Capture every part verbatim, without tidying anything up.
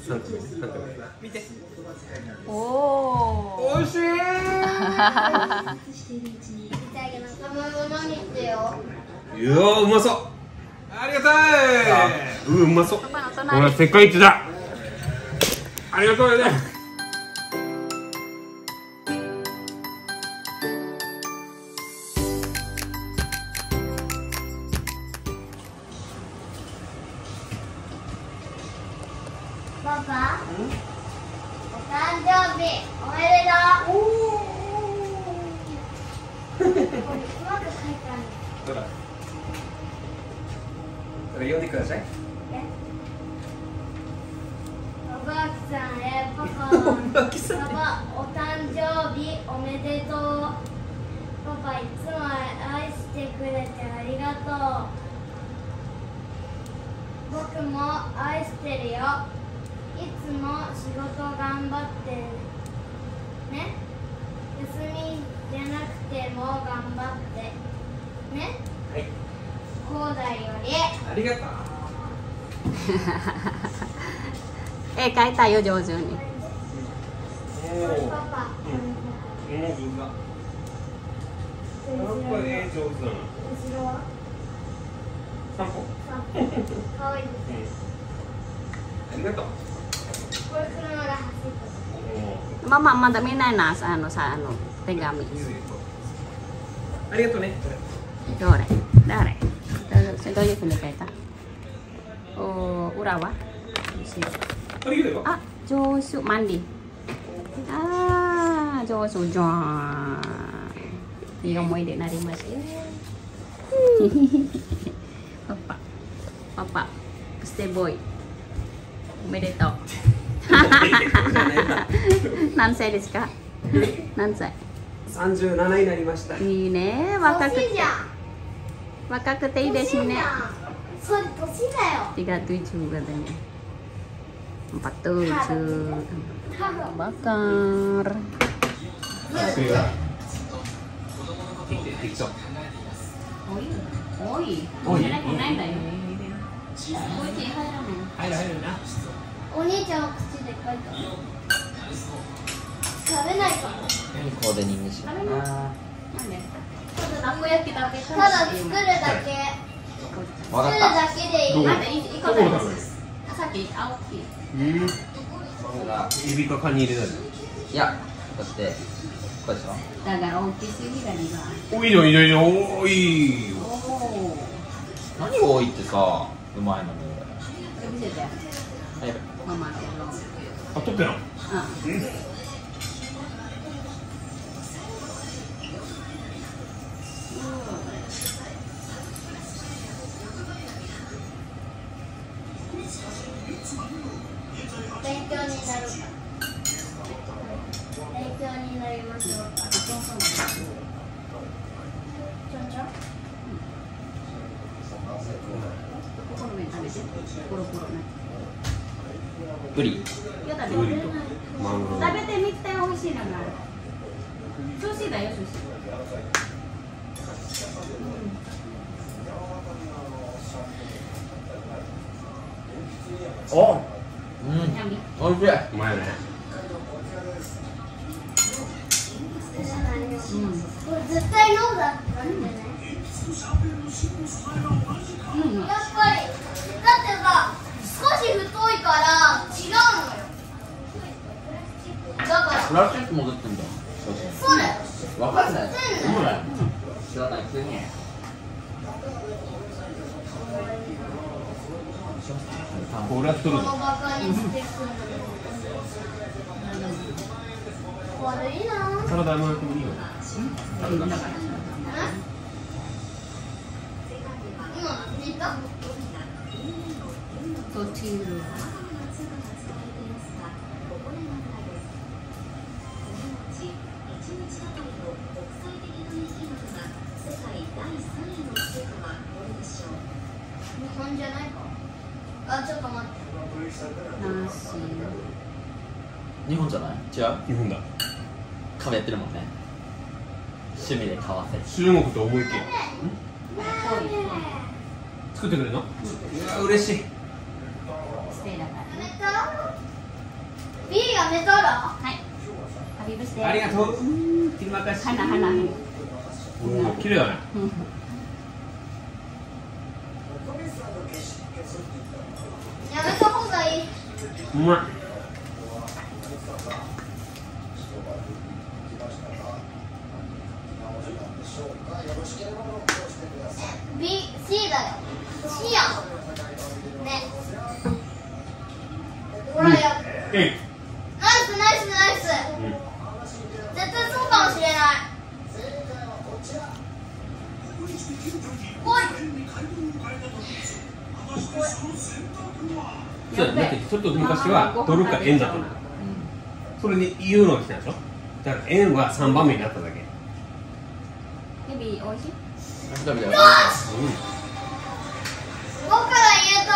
三個三個見て。 おお。 美味しい。いやーうまそう。ありがたい。うんうまそう。ほら世界一だ。ありがとうよね。 パパ、お誕生日おめでとう。うまく書いたね。 どら。それ読んでください。 おばあさんへパパ、パパお誕生日おめでとう。パパいつも愛してくれてありがとう。僕も愛してるよ。いつも仕事頑張ってね。休みじゃなくても頑張ってね。 はい。 こうだより。 ありがとう。 絵描いたよ上手に。 おお。 パパ。 うん。もう上手だ。やっぱり絵上手だな。 後ろは三個。 三個。かわいい。 ありがとう。 これ車が走ってママまだ見ないな、あのさ、あの手紙。 ありがとうね。 どれ誰どういうふうに書いた？お裏はあ、上手、マンディ。ああ、上手じゃん。いい思い出になりますよ。パパ、パパ、ステボーイ。おめでとう。何歳ですか？何歳？ 三十七になりました。 いいね、若くて。若くていいですね。 それ年だよ。 tiga tujuh katanya. Empat tujuh. Bakar. TikTok. Oi, oi. Oi. Naik naik. Hai lah, hai lah. お兄ちゃんは口で書いた。食べないかも。 コーデニングしようかな。 たこ焼き食べたい。 ただ作るだけ。 わかっ作るだた。 けでいい。 待って、一個だけ。さっき青木。 うん。 これがエビかカニ入れたの。 いや、こうしてこうでしょ。 だから大きすぎだりが。 おいいのいいのいいのおいいよ。 おお。 何が多いってさ、うまいのに。 見せて。 はい。 ママの。 あ、取ってな。 うん。 勉強になるから。勉強になりますよ。ちょんちょん。 ここの麺食べて。ポロポロね。 ブリ。 いや食べて。 マンゴー。 食べてみて美味しいのが。寿司だよ寿司。 お。うん。 何？ おいしい。 うまいね。 うん。 これ絶対ノーだって感じね。 うん。 やっぱりだってさ、少し太いから違うのよ。だからプラスチックも出てんだ。 そうだよ。 わかんない。 知ってんのそうだよ。知らないくせに。 これは取るぞ。 このバカにしてくる。悪いな。 サラダのやつもいいよ。サラダ。 今見た？ 途中。 日本じゃないか。あ、ちょっと待って。 ナシ。 日本じゃない？違う？ 日本だ。 壁やってるもんね。趣味で買わせ。 中国と思いきや。作ってくれるの？いや嬉しい。 ステイだから。 やめた？ べとる。 はい。ハビブして。 ありがとう。切りまかし。 花花。 綺麗だね。 やめた方がいい。 うまい。 B、C だよ。C やん。ね。ほらや。 えい。 ナイスナイスナイス。絶対そうかもしれない。おい。 そうだってちょっと昔はドルか円だったの。それにユーロが来たでしょ。だから円はさんばんめになっただけ。 ヘビ美味しい？ 食べたよ。 よし。僕が言う通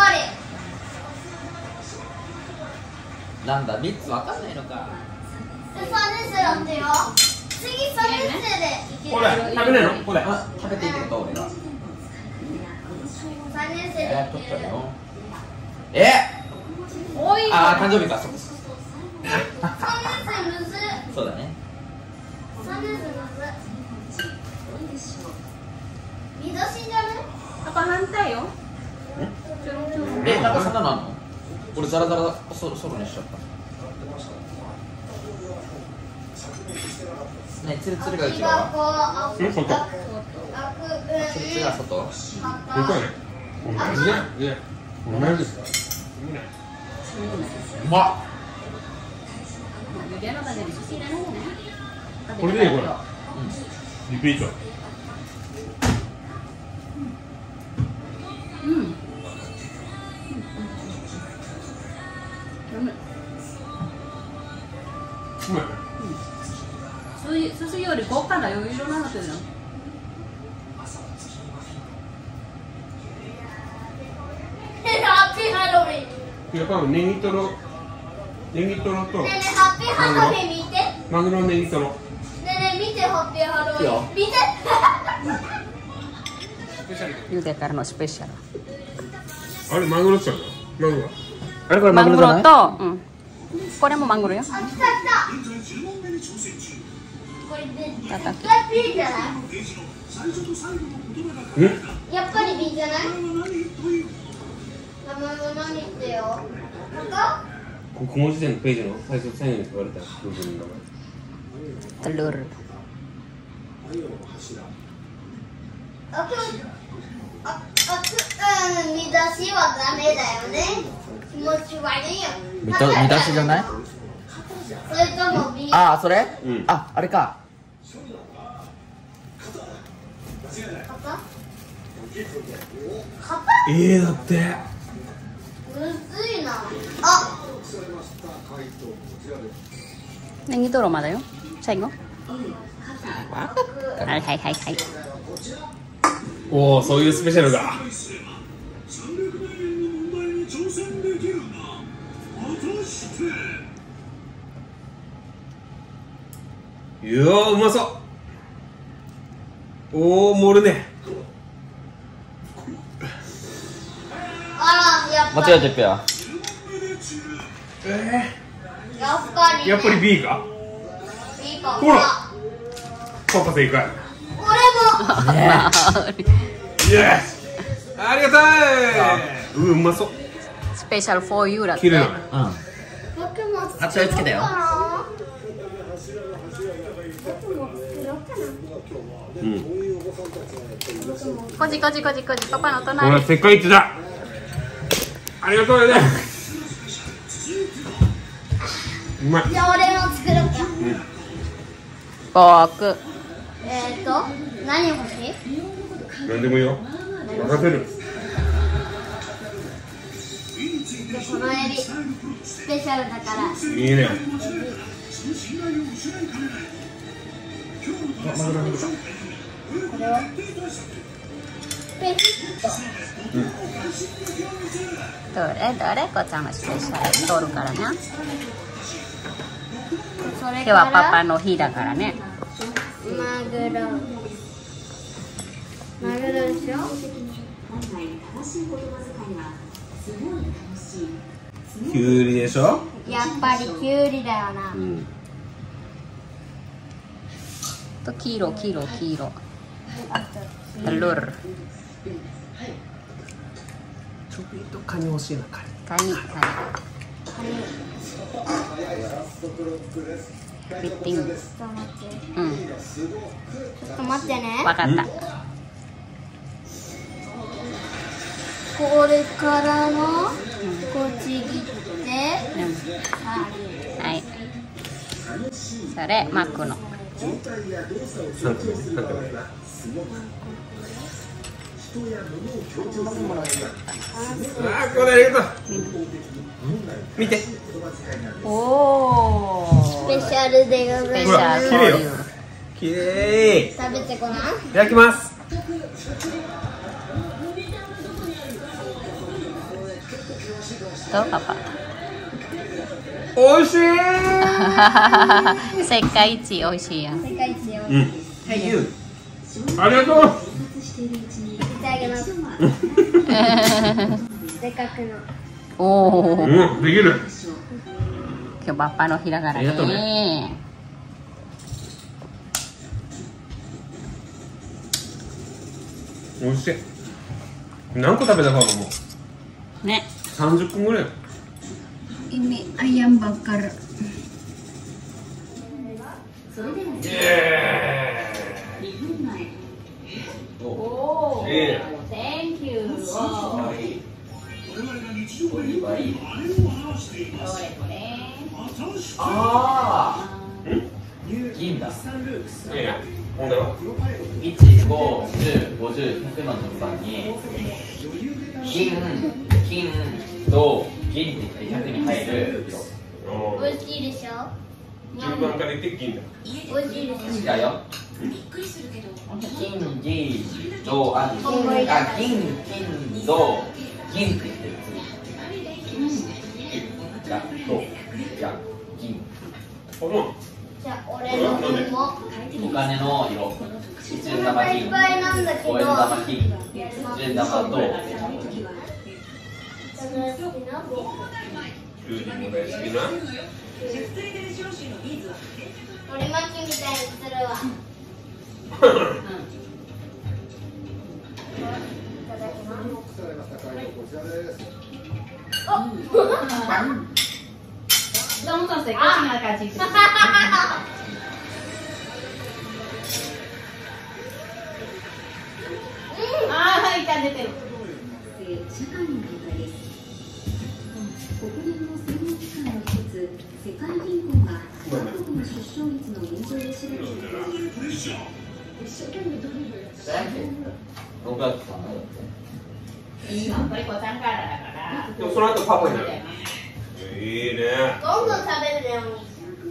り。 なんだみっつわかんないのか。 さんねん生だってよ。次さんねん生でいける。 これ食べないの？これ。 あ食べていいってこと俺が。 さんねん生えー、 でいける。 取ったよ。えおい。 あー誕生日か。そうさんねん生むずい。 そうだね。 さんねん生むずい。見出しじゃね？ パパ反対よ。 えなんか魚なの？俺ザラザラソソロにしちゃった。ねツルツルが内側。 うん、外。 ツルツルが外。 ここやね。同じじゃん。いや、同じです。 うまっ。 これでいいこれ。リピート。 うん。 うまい。 すすより豪華な余裕なのけど。 ハッピーハロウィン。 やっぱりネギトロ、ネギトロとねえねえハッピーハロウィン見て。ねマグロネギトロ。 えねえ見てハッピーハロウィン。見て。 ゆでからのスペシャル。 あれマグロちゃうの？マグロ。 あれこれマグロと、うん。これもマグロよ。 あ、来た来た。これで。 たたき。 これ B じゃない？ うん？ やっぱり B じゃない？名前は何言ってよ。他？ ここの時点のページの最初最後に書かれた部分の名前。 telur。 あく、あ、あく、うん、見出しはダメだよね。気持ち悪いよ。 見た見出しじゃない？ それとも B。 ああそれ？ うん。 ああれか。 旗？旗？ ええだって。 むずいな。あ。 ネギトロまだよ。最後。はいはいはいはい。 おお、そういうスペシャルが。いやー、うまそう。おお、盛るね。 あら、やっぱ間違えてっぺや。 えやっぱー、 り。 やっぱり B か。 B か。 ほら。パパ正解。 俺も。 ねイエス。ありがたい。うん、うまそう。 スペシャル for you だって。 綺麗だね。 うん。 僕も。 あ醤油つけたよ。 うん。 こじこじこじこじパパのほ隣。 ら、世界一だ。ありがとうよね。うまい。 じゃあ俺も作ろうか。 僕。 えっと、何欲しい？ なんでもいいよ。任せる。 このエビスペシャルだから。 いいね。 これをペチッと。 どれどれこちゃんのスペシャル取るからね。 それから今日はパパの日だからね。 マグロ。マグロでしょ？ きゅうりでしょ。 やっぱりキュウリだよな。 うん。 と黄色黄色黄色。 あと telur。 ちょっとカニ欲しいな、カニ。 カニカニ。ビッティング。 ちょっと待って。 うん。 ちょっと待ってね。 わかった。 これからのこっち切って、 うん。はい。それ巻くの。 三個目ね、三個目。ああ、これありがとう。見て。 おお。 スペシャルでございスペシまャル。 綺麗よ。綺麗。 す。食べてごらん。 いただきます。 どうパパ。 おいしい。 世界一美味しいやん。 世界一よ。 うん。ありがとう。 いただきます。せっかくの。 おお。 うん、できる。 今日バッパの日だからありがとうね。 おいしい。何個食べたかももう。 ね。 三十分ぐらい。 ini ayam bakar. イエーイ。 おお。 いい。 Thank you。 ああ。銀だ。 いや、問題は。 一、五、十、五十、百の順番に。金、金、銅、銀って言って百に入る色。 美味しいでしょ。 順番から言って銀だ。 美味しいでしょ。 違うよ。金、銀、銅、あ、金、あ、金、金、銅、銀って言ってる。じゃ、銅、じゃ、銀。 あ、そう。 じゃあ俺の分も。 お金の色。一円玉金、 いっぱいなんだけど。 五円玉金、一円玉銅。 キュウリも大好きな。 海苔巻きみたいにするわ。 Vamos a hacer cocina de cachito. Ay, cállate. 社会の変化です。国連の専門機関の一つ、世界銀行が各国の出生率の現状で調べている。 六月かな。 でもその後パパになる。いいね。 どんどん食べるね、お兄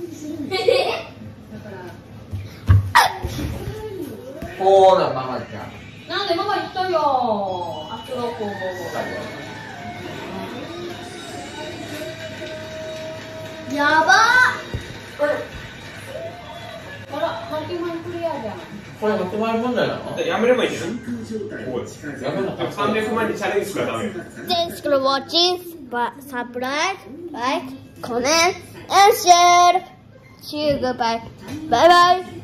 こうだ、ママちゃん。 なんでママ言ったよ。あとこう。 やばあら、ハキマンクリアじゃん。 これひゃくまん問題なの？ やめればいいんじゃない？ やめなかった。 さんびゃくまんにチャレンジするからダメよ。 Thanks for watching. Subscribe, like, comment, and share. See you goodbye. Bye bye.